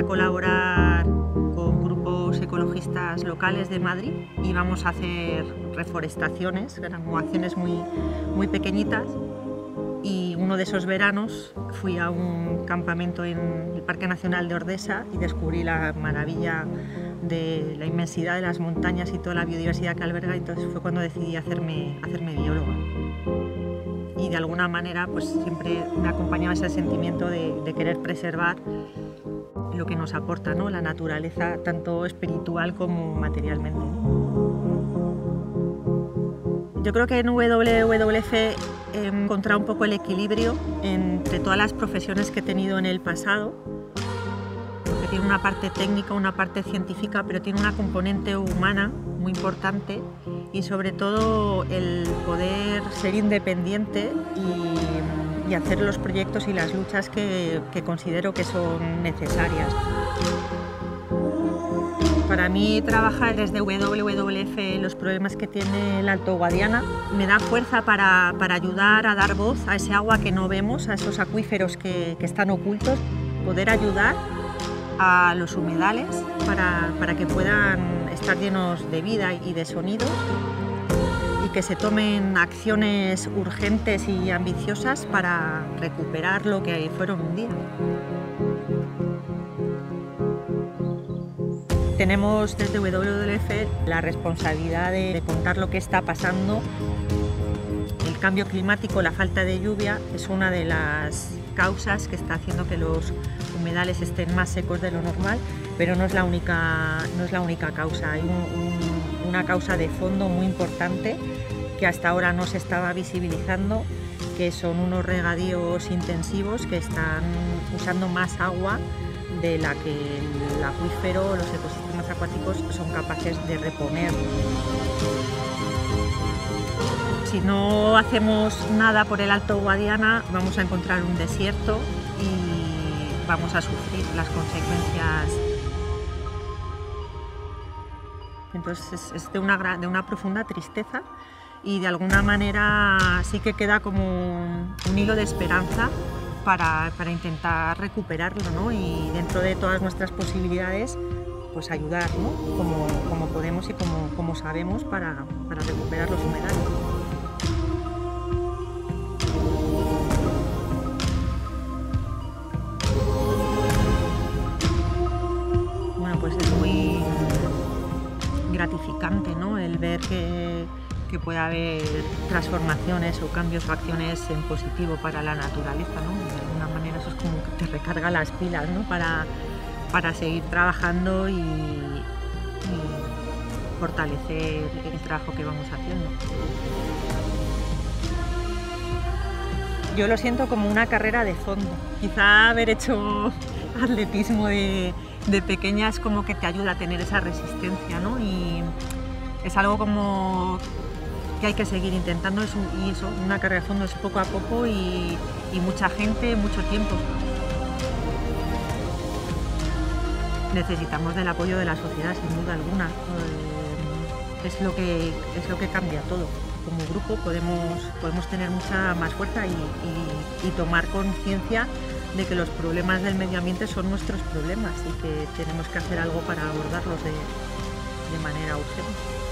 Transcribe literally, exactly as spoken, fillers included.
colaborar con grupos ecologistas locales de Madrid. Íbamos a hacer reforestaciones, eran como acciones muy, muy pequeñitas. Y uno de esos veranos fui a un campamento en el Parque Nacional de Ordesa y descubrí la maravilla de la inmensidad de las montañas y toda la biodiversidad que alberga. Entonces fue cuando decidí hacerme, hacerme bióloga. Y de alguna manera pues siempre me acompañaba ese sentimiento de, de querer preservar lo que nos aporta, ¿no?, la naturaleza, tanto espiritual como materialmente. Yo creo que en W W F he encontrado un poco el equilibrio entre todas las profesiones que he tenido en el pasado, porque tiene una parte técnica, una parte científica, pero tiene una componente humana muy importante y sobre todo el poder ser independiente y, y hacer los proyectos y las luchas que, que considero que son necesarias. Para mí trabajar desde W W F los problemas que tiene el Alto Guadiana me da fuerza para, para ayudar a dar voz a ese agua que no vemos, a esos acuíferos que, que están ocultos, poder ayudar a los humedales para, para que puedan estar llenos de vida y de sonidos y que se tomen acciones urgentes y ambiciosas para recuperar lo que fueron un día. Tenemos desde W W F la responsabilidad de, de contar lo que está pasando. El cambio climático, la falta de lluvia, es una de las causas que está haciendo que los humedales estén más secos de lo normal, pero no es la única, no es la única causa. Hay un, un, una causa de fondo muy importante que hasta ahora no se estaba visibilizando, que son unos regadíos intensivos que están usando más agua de la que el acuífero o los ecosistemas acuáticos son capaces de reponer. Si no hacemos nada por el Alto Guadiana, vamos a encontrar un desierto y vamos a sufrir las consecuencias. Entonces es de una, de una profunda tristeza y de alguna manera sí que queda como un hilo de esperanza Para, para intentar recuperarlo, ¿no? Y dentro de todas nuestras posibilidades, pues ayudar, ¿no?, como, como podemos y como, como sabemos para, para recuperar los humedales. Bueno, pues es muy gratificante, ¿no?, el ver que que pueda haber transformaciones o cambios o acciones en positivo para la naturaleza, ¿no? De alguna manera eso es como que te recarga las pilas, ¿no?, para, para seguir trabajando y, y fortalecer el trabajo que vamos haciendo. Yo lo siento como una carrera de fondo. Quizá haber hecho atletismo de, de pequeña es como que te ayuda a tener esa resistencia, ¿no? Y es algo como que hay que seguir intentando, eso, y eso, una carrera de fondo es poco a poco y, y mucha gente, mucho tiempo. Necesitamos del apoyo de la sociedad, sin duda alguna. Eh, es, lo que, es lo que cambia todo. Como grupo podemos, podemos tener mucha más fuerza y, y, y tomar conciencia de que los problemas del medio ambiente son nuestros problemas y que tenemos que hacer algo para abordarlos de, de manera urgente.